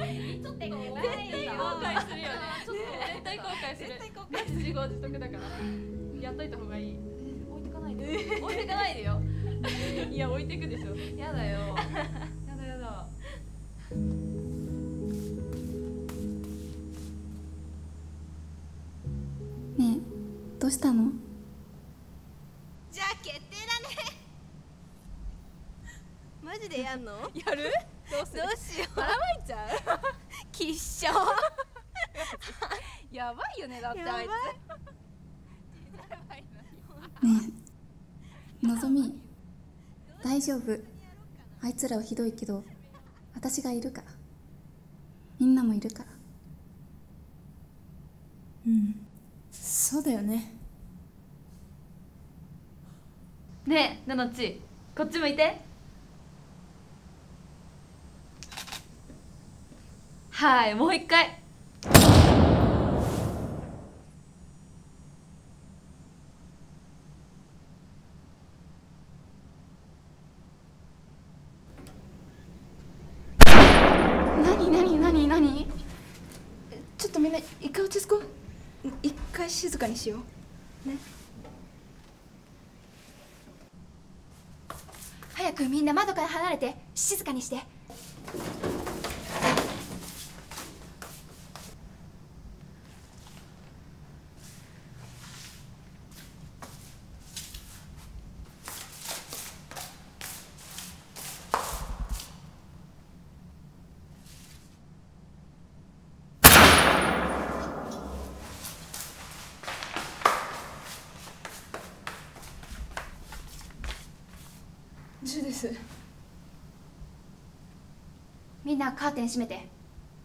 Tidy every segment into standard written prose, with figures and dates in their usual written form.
ちょっと絶対後悔するよね。ちょっと絶対後悔する。マジ自業自得だからやっといた方がいい。 置いてかないで置いてかないでよ。いや置いてくでしょ。 やだよやだやだ。 ねえ、どうしたの？ じゃあ決定だね。マジでやんの？ やる？どうする？ どうしよう。 ばらまいちゃう？ きっしょ。 やばいよねだってあいつ。 ねえ、のぞみ、大丈夫。あいつらはひどいけど私がいるから、みんなもいるから。 うん、そうだよね。 ねえ、なのち、こっち向いて。はい、もう一回。 何？ ちょっとみんな一回落ち着こう。一回静かにしようね。 早くみんな窓から離れて静かにして。 10です。 みんなカーテン閉めて。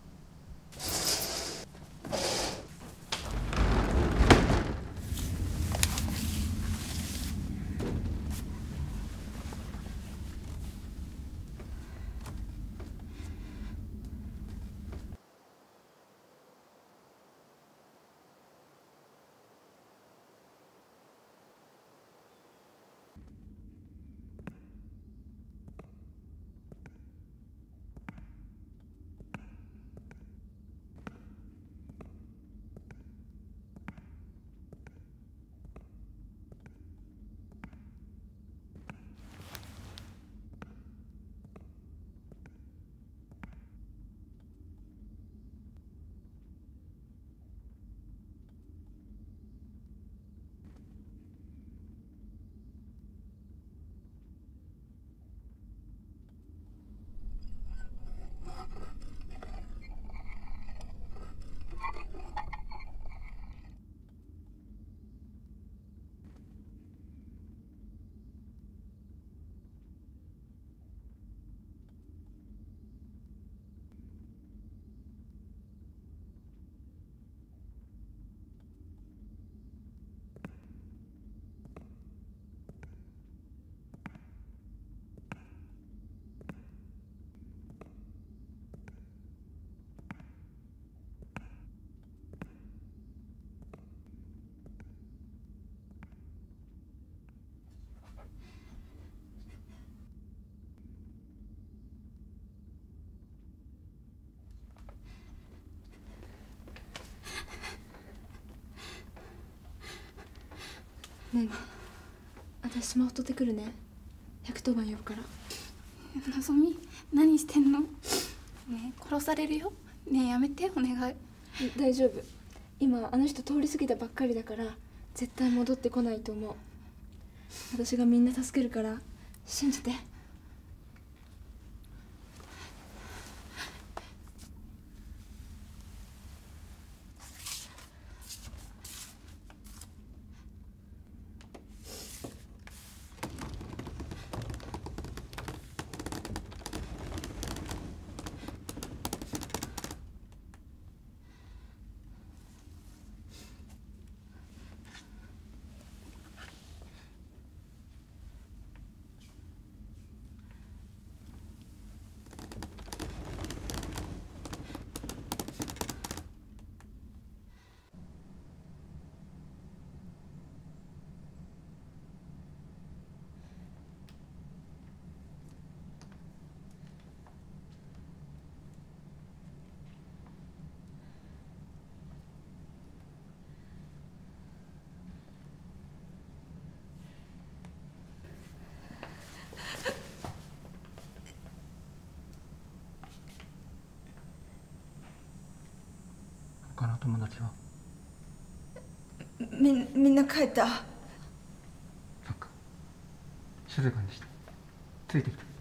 ねえ、私スマホ取ってくるね。110番呼ぶから。 のぞみ、何してんの？ねえ、殺されるよ。ねえ、やめて、お願い。 大丈夫。今あの人通り過ぎたばっかりだから絶対戻ってこないと思う。私がみんな助けるから信じて。 他の友達は？ みんな帰った。 そっか、静かにしてついてきて。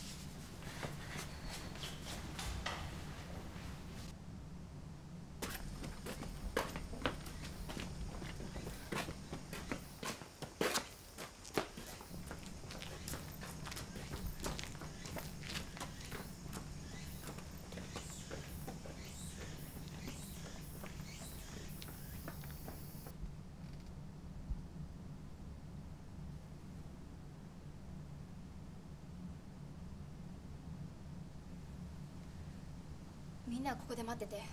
みんなはここで待ってて。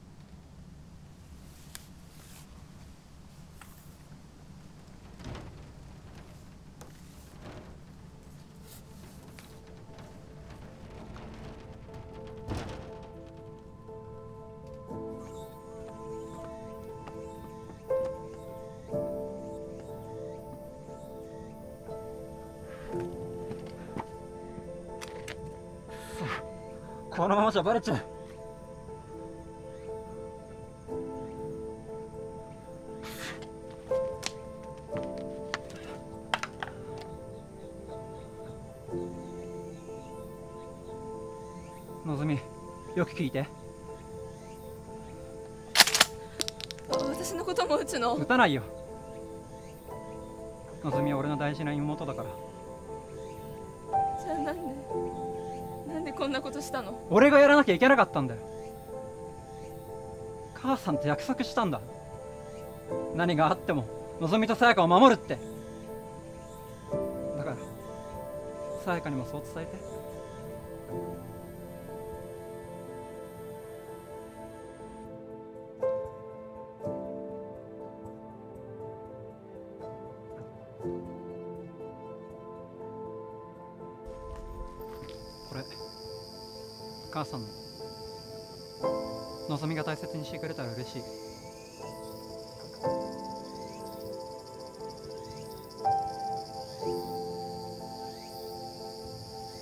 このままじゃバレちゃう。のぞみ、よく聞いて。 私のことも撃つの？ 撃たないよ。のぞみは俺の大事な妹だから。 じゃあなんでこんなことしたの？ 俺がやらなきゃいけなかったんだよ。母さんと約束したんだ。何があってものぞみとさやかを守るって。だからさやかにもそう伝えて。これ母さんの。のぞみが大切にしてくれたら嬉しい。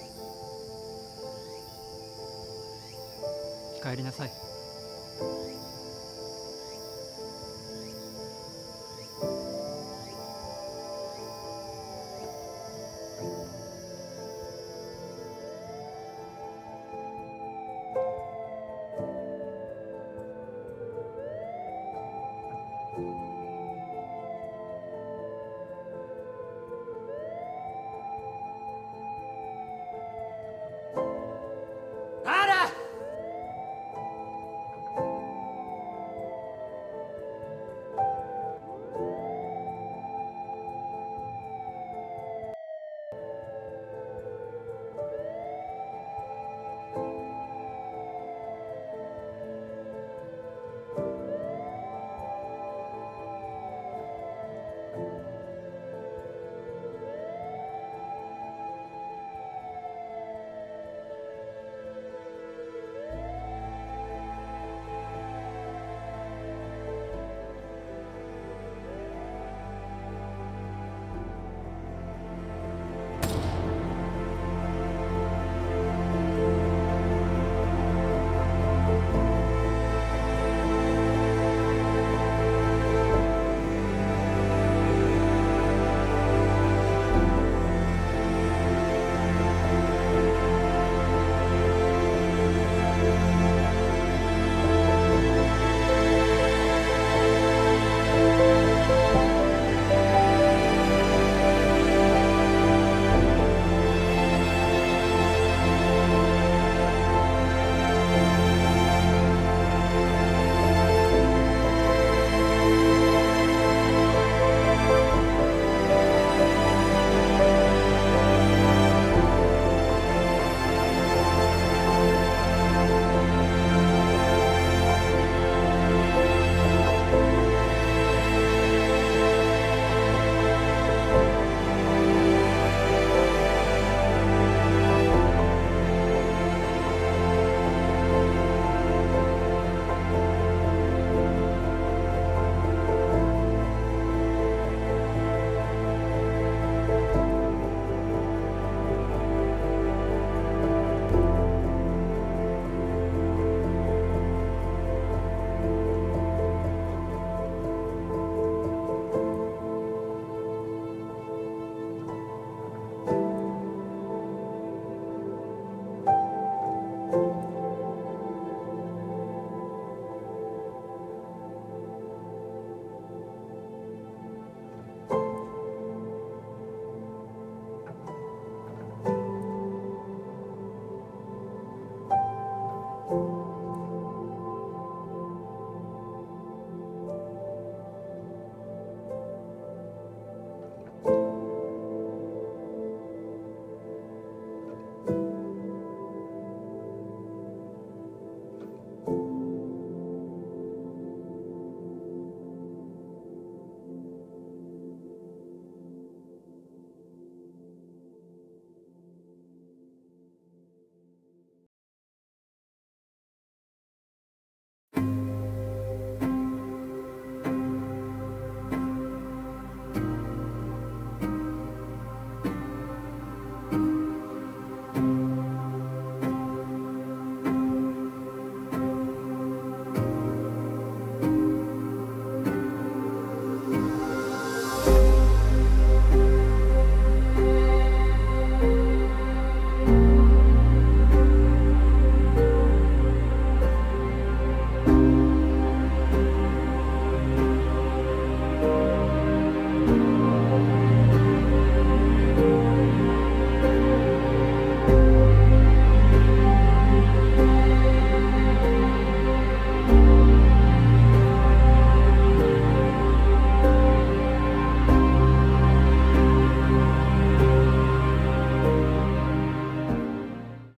帰りなさい。